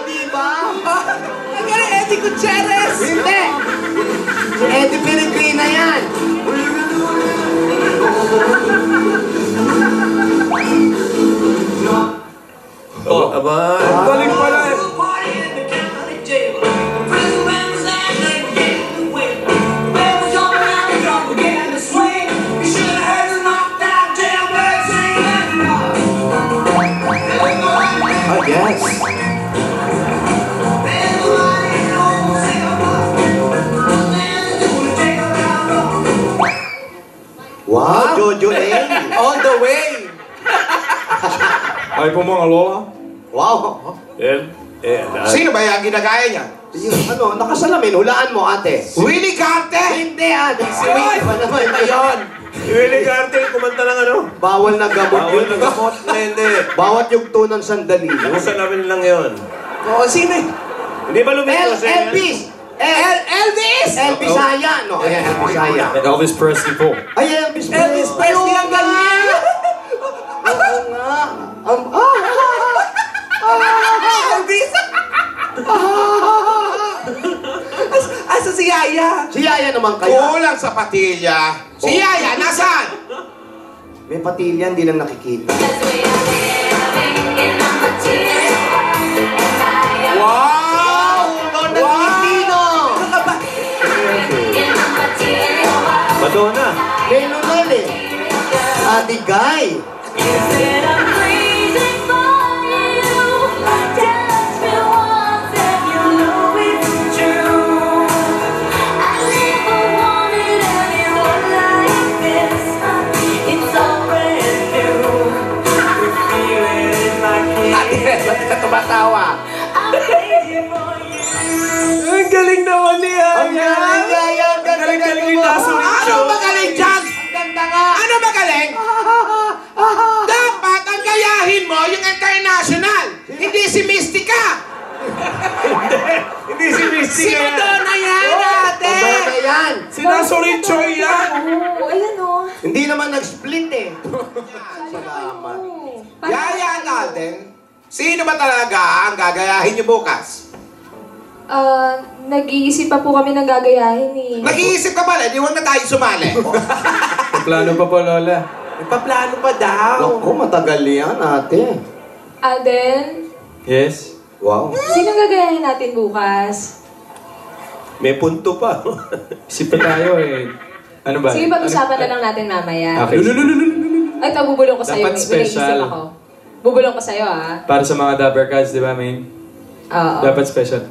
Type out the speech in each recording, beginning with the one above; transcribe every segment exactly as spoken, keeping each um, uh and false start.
di ba? Ang galing, Eddie Gutierrez! Hindi! Si Eddie Filipina yan! Oh, aba. Ang galing pala eh. Oh, yes! Wow, Jojo Eng! All the way! Ay po mga lola. Wow! Eh, eh, Sino ba yung ginagaya niya? Yung ano, nakasalamin, hulaan mo ate. Willie Carter! Hindi ah, si Willie pa naman Ayun! Willie Carter, kumanta ng ano? Bawal na gamot Bawal yun. na gamot. Hindi. Bawat yugto ng sandali. Nakasa namin lang yun. Oo, sino eh? Hindi ba El, lumito siya? Elvis! El El, Elvis! Elvis Saya! No, ayan, Elvis Saya. Elvis Presley po. Ay, Elvis Presley! Elvis Presley ang galing! Oo nga! Um, ah! Elvis! As, asa si Yaya? Si Yaya naman kaya. Kulang sa patilya. Si Yaya, nasaan? May patilya, hindi lang nakikita. Wow! Lord ng Pilipino! Madonna. Kay Lunal eh. Ate Guy. Tumatawa. Ang galing naman ni Ang galing, Yaya! Ang galing-galing ni mo. Lasso ni Ano magaling dyan? Ang ganda nga! Ano magaling? Dapat ang gayahin mo yung international. Hindi si Mystica. Hindi si Misty Si Madonna yan, ate. Madonna yan! Sinasorin Choy yan. Oo, ayan o. Hindi naman nag-split eh. Salamat. Yaya natin. Sino ba talaga ang gagayahin niyo bukas? Ah, nag-iisip pa po kami ng gagayahin eh. Nag-iisip ka pala, di huwag na tayo sumali. Plano pa po, lola. Nagpaplano pa daw. Naku, matagal yan ate. Alden, Yes? Wow. sino gagayahin natin bukas? May punto pa. Isip pa tayo eh. Ano ba? Sige, pag-usapan na lang natin mamaya. Okay. Ay, ito, bubulong ko sa'yo. Dapat May iniisip special. ako. Bubulong ko sa'yo, ah. Para sa mga Dabber Cats, di ba, main? Oo. Dapat special.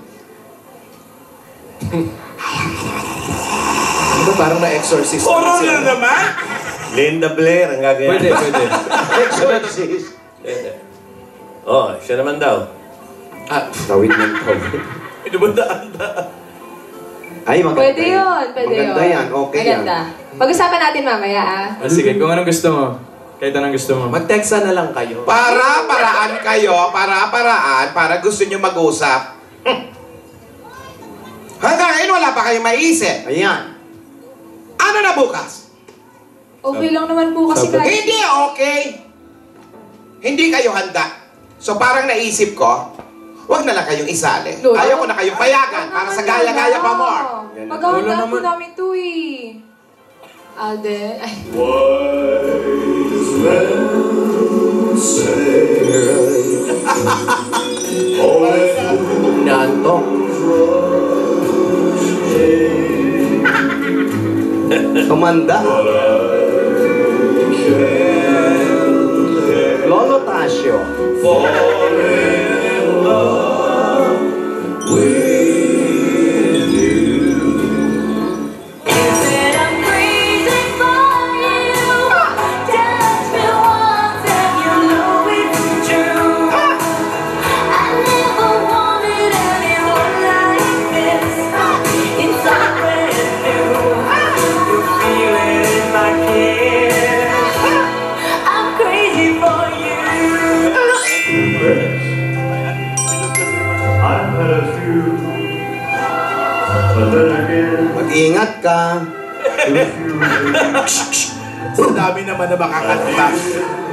Ano parang na-exorcist? Horror na naman. Linda Blair ang gagayahin. Pwede, pwede. Exorcist. Pwede. Oh, siya naman daw. Ah, Tawid ng tawid. Ito ba daan na? Ay, maganda Pwede yun, pwede yun. Maganda yan, okay Maganda. Pag-usapan natin mamaya, ah. Ah, sige, kung anong gusto mo. Kahit anong gusto mo. mag-texta na lang kayo. Para paraan kayo, para paraan, para gusto nyo mag-usap. Hmm. Hanggang ngayon wala pa kayong maisip. yan. Ayan. Ano na bukas? Okay lang naman po kasi Sabi- kahit... Hindi okay. Hindi kayo handa. So parang naisip ko, wag na lang kayong isali. Lola, Ayaw ko na kayong payagan para sa gaya-gaya pa more. Maghahandaan po namin to eh. Alden, ay. Nanto. Tumanda. Lolo Tasio. Mag-ingat ka. Sa dami naman na makakanta.